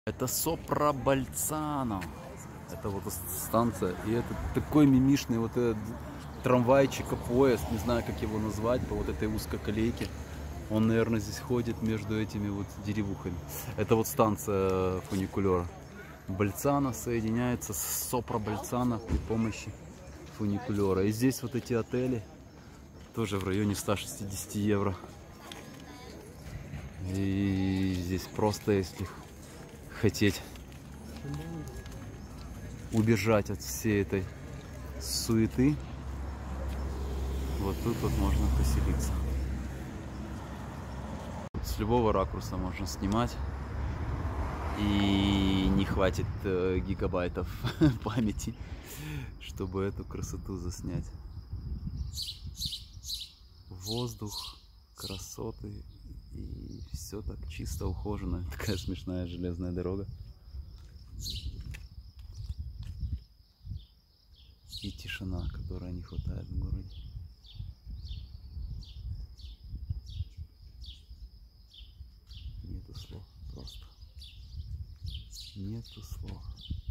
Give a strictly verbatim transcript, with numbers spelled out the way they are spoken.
Это Сопро-Больцано. Это вот станция. И это такой мимишный вот этот трамвайчик, поезд, не знаю, как его назвать, по вот этой узкой колейке. Он, наверное, здесь ходит между этими вот деревухами. Это вот станция фуникулера. Больцано соединяется с Сопро-Больцано при помощи фуникулера. И здесь вот эти отели тоже в районе ста шестидесяти евро. И здесь просто, если хотеть убежать от всей этой суеты, вот тут вот можно поселиться. С любого ракурса можно снимать, и не хватит э, гигабайтов памяти, чтобы эту красоту заснять. Воздух, красоты, и все так чисто ухожено. Такая смешная железная дорога. И тишина, которой не хватает в городе. Нету слов, просто нету слов.